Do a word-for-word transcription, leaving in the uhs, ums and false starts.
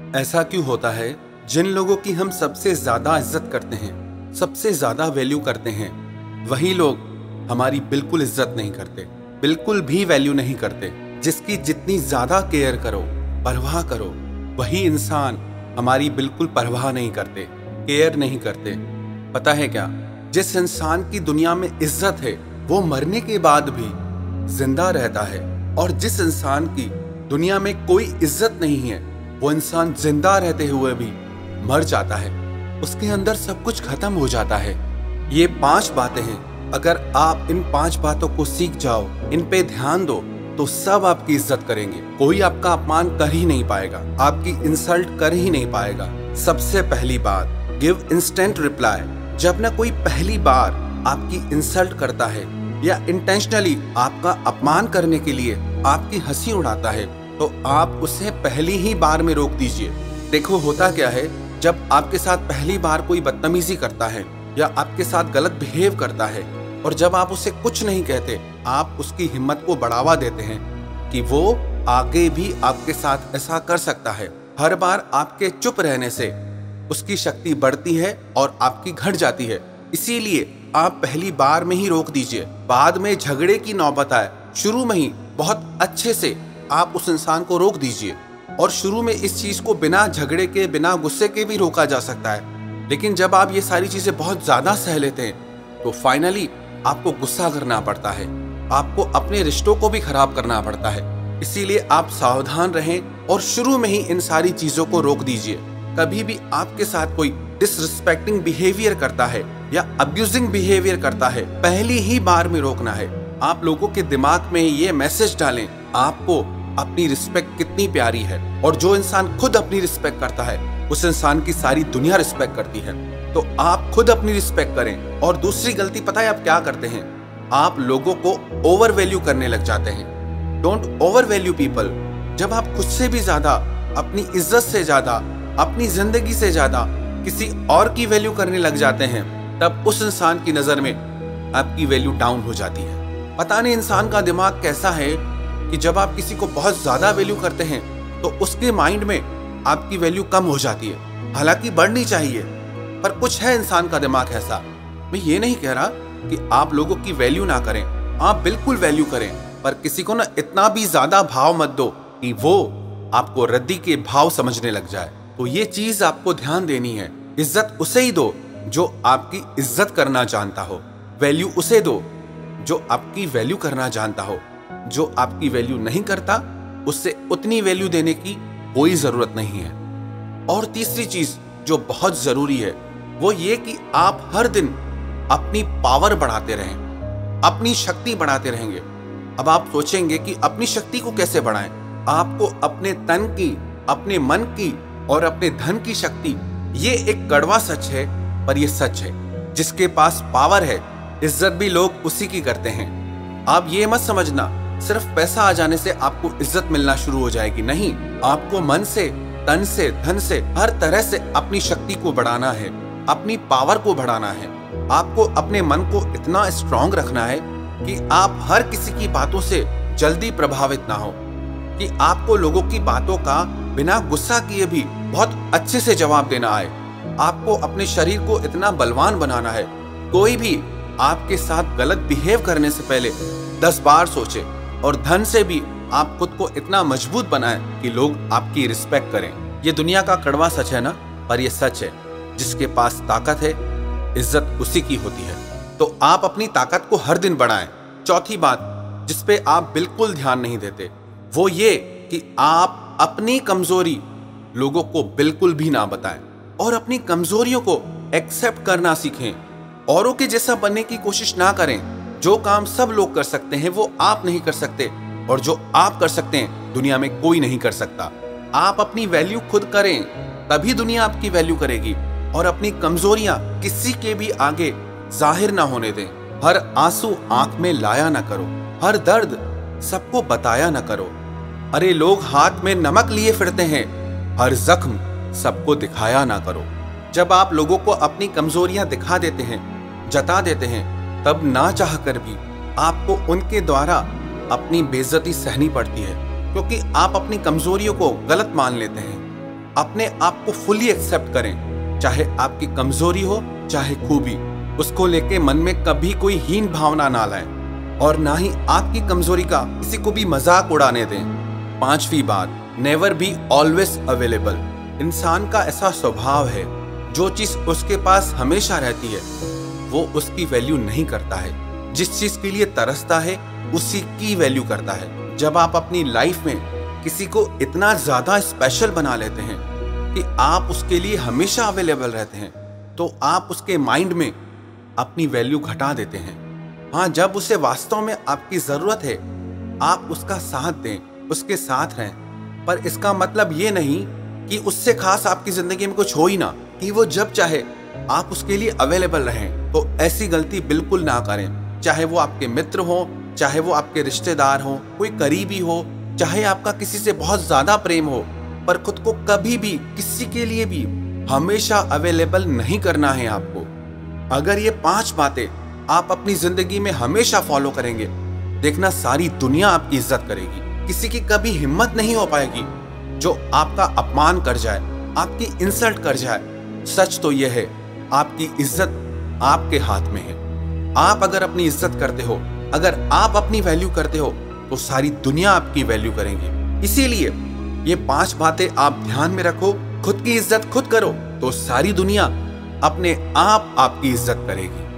ऐसा क्यों होता है? जिन लोगों की हम सबसे ज्यादा इज्जत करते हैं, सबसे ज्यादा वैल्यू करते हैं, वही लोग हमारी बिल्कुल इज्जत नहीं करते, बिल्कुल भी वैल्यू नहीं करते। जिसकी जितनी ज्यादा केयर करो, परवाह करो, वही इंसान हमारी बिल्कुल परवाह नहीं करते, केयर नहीं करते। पता है क्या? जिस इंसान की दुनिया में इज्जत है वो मरने के बाद भी जिंदा रहता है, और जिस इंसान की दुनिया में कोई इज्जत नहीं है वो इंसान जिंदा रहते हुए भी मर जाता है। उसके अंदर सब कुछ खत्म हो जाता है। ये पांच बातें हैं, अगर आप इन पांच बातों को सीख जाओ, इन पे ध्यान दो, तो सब आपकी इज्जत करेंगे। कोई आपका अपमान कर ही नहीं पाएगा, आपकी इंसल्ट कर ही नहीं पाएगा। सबसे पहली बात, गिव इंस्टेंट रिप्लाई। जब ना कोई पहली बार आपकी इंसल्ट करता है या इंटेंशनली आपका अपमान करने के लिए आपकी हंसी उड़ाता है, तो आप उसे पहली ही बार में रोक दीजिए। देखो होता क्या है, जब आपके साथ पहली बार कोई बदतमीजी करता है या आपके साथ गलत बिहेव करता है, और जब आप उसे कुछ नहीं कहते, आप उसकी हिम्मत को बढ़ावा देते हैं कि वो आगे भी आपके साथ ऐसा कर सकता है। हर बार आपके चुप रहने से उसकी शक्ति बढ़ती है और आपकी घट जाती है। इसीलिए आप पहली बार में ही रोक दीजिए। बाद में झगड़े की नौबत आए, शुरू में ही बहुत अच्छे से आप उस इंसान को रोक दीजिए। और शुरू में इस चीज को बिना झगड़े के, बिना गुस्से के भी रोका जा सकता है, लेकिन जब आप ये सारी चीजें बहुत ज्यादा सह लेते हैं तो फाइनली आपको गुस्सा करना पड़ता है, आपको अपने रिश्तों को भी खराब करना पड़ता है। इसीलिए आप सावधान रहें और शुरू में ही इन सारी चीजों को रोक दीजिए। कभी भी आपके साथ कोई डिसरिस्पेक्टिंग बिहेवियर करता है या अब्यूजिंग बिहेवियर करता है, पहली ही बार में रोकना है। आप लोगों के दिमाग में ये मैसेज डालें, आपको अपनी रिस्पेक्ट कितनी प्यारी है, और जो इंसान खुद अपनी रिस्पेक्ट करता है उस इंसान की सारी दुनिया रिस्पेक्ट करती है। तो आप खुद अपनी रिस्पेक्ट करें। और दूसरी गलती पता है आप क्या करते हैं? आप लोगों को ओवर वैल्यू करने लग जाते हैं। Don't overvalue people. जब आप खुद से भी ज्यादा, अपनी इज्जत से ज्यादा, अपनी जिंदगी से ज्यादा किसी और की वैल्यू करने लग जाते हैं, तब उस इंसान की नजर में आपकी वैल्यू डाउन हो जाती है। पता नहीं इंसान का दिमाग कैसा है कि जब आप किसी को बहुत ज्यादा वैल्यू करते हैं तो उसके माइंड में आपकी वैल्यू कम हो जाती है। हालांकि बढ़नी चाहिए, पर कुछ है इंसान का दिमाग ऐसा। मैं ये नहीं कह रहा कि आप लोगों की वैल्यू ना करें, आप बिल्कुल वैल्यू करें, पर किसी को ना इतना भी ज्यादा भाव मत दो कि वो आपको रद्दी के भाव समझने लग जाए। तो ये चीज आपको ध्यान देनी है। इज्जत उसे ही दो जो आपकी इज्जत करना जानता हो, वैल्यू उसे दो जो आपकी वैल्यू करना जानता हो। जो आपकी वैल्यू नहीं करता, उससे उतनी वैल्यू देने की कोई जरूरत नहीं है। और तीसरी चीज जो बहुत जरूरी है वो ये कि आप हर दिन अपनी पावर बढ़ाते रहें, अपनी शक्ति बढ़ाते रहेंगे। अब आप सोचेंगे कि अपनी शक्ति को कैसे बढ़ाएं? आपको अपने तन की, अपने मन की और अपने धन की शक्ति, ये एक कड़वा सच है पर ये सच है। जिसके पास पावर है, इज्जत भी लोग उसी की करते हैं। आप ये मत समझना सिर्फ पैसा आ जाने से आपको इज्जत मिलना शुरू हो जाएगी। नहीं, आपको मन से, तन से, धन से, हर तरह से अपनी शक्ति को बढ़ाना है, अपनी पावर को बढ़ाना है। आपको अपने मन को इतना स्ट्रांग रखना है कि आप हर किसी की बातों से जल्दी प्रभावित ना हो, कि आपको लोगों की बातों का बिना गुस्सा किए भी बहुत अच्छे से जवाब देना आए। आपको अपने शरीर को इतना बलवान बनाना है, कोई भी आपके साथ गलत बिहेव करने से पहले दस बार सोचे। और धन से भी आप खुद को इतना मजबूत बनाएं कि लोग आपकी रिस्पेक्ट करें। ये दुनिया का कड़वा सच है ना, पर ये सच है। जिसके पास ताकत है, इज्जत उसी की होती है। तो आप अपनी ताकत को हर दिन बढ़ाएं। चौथी बात जिसपे आप बिल्कुल ध्यान नहीं देते, वो ये कि आप अपनी कमजोरी लोगों को बिल्कुल भी ना बताएं और अपनी कमजोरियों को एक्सेप्ट करना सीखें। औरों के जैसा बनने की कोशिश ना करें। जो काम सब लोग कर सकते हैं वो आप नहीं कर सकते, और जो आप कर सकते हैं दुनिया में कोई नहीं कर सकता। आप अपनी वैल्यू खुद करें, तभी दुनिया आपकी वैल्यू करेगी। और अपनी कमजोरियां किसी के भी आगे जाहिर ना होने दें। हर आंसू आंख में लाया ना करो, हर दर्द सबको बताया ना करो। अरे लोग हाथ में नमक लिए फिरते हैं, हर जख्म सबको दिखाया ना करो। जब आप लोगों को अपनी कमजोरियां दिखा देते हैं, जता देते हैं, तब ना चाह कर भी आपको उनके द्वारा अपनी बेइज्जती सहनी पड़ती है, क्योंकि आप अपनी कमजोरियों को गलत मान लेते हैं। अपने आप को फुली एक्सेप्ट करें, चाहे आपकी कमजोरी हो चाहे खूबी। उसको लेके मन में कभी कोई हीन भावना ना लाएं और ना ही आपकी कमजोरी का किसी को भी मजाक उड़ाने दें। पांचवी बात, नेवर बी ऑलवेज अवेलेबल। इंसान का ऐसा स्वभाव है, जो चीज उसके पास हमेशा रहती है वो उसकी वैल्यू नहीं करता है। जिस चीज के लिए तरसता है उसी की वैल्यू करता है। जब आप अपनी लाइफ में किसी को इतना ज्यादा स्पेशल बना लेते हैं कि आप उसके लिए हमेशा अवेलेबल रहते हैं, तो आप उसके माइंड में अपनी वैल्यू घटा देते हैं। हाँ, जब उसे वास्तव में आपकी जरूरत है आप उसका साथ दें, उसके साथ रहें, पर इसका मतलब ये नहीं कि उससे खास आपकी जिंदगी में कुछ हो ही ना, कि वो जब चाहे आप उसके लिए अवेलेबल रहें। तो ऐसी गलती बिल्कुल ना करें, चाहे वो आपके मित्र हो, चाहे वो आपके रिश्तेदार हो, कोई करीबी हो, चाहे आपका किसी से बहुत ज्यादा प्रेम हो, पर खुद को कभी भी किसी के लिए भी हमेशा अवेलेबल नहीं करना है आपको। अगर ये पांच बातें आप अपनी जिंदगी में हमेशा फॉलो करेंगे, देखना सारी दुनिया आपकी इज्जत करेगी। किसी की कभी हिम्मत नहीं हो पाएगी जो आपका अपमान कर जाए, आपकी इंसल्ट कर जाए। सच तो यह है, आपकी इज्जत आपके हाथ में है। आप अगर अपनी इज्जत करते हो, अगर आप अपनी वैल्यू करते हो, तो सारी दुनिया आपकी वैल्यू करेंगी। इसीलिए ये पांच बातें आप ध्यान में रखो। खुद की इज्जत खुद करो तो सारी दुनिया अपने आप आपकी इज्जत करेगी।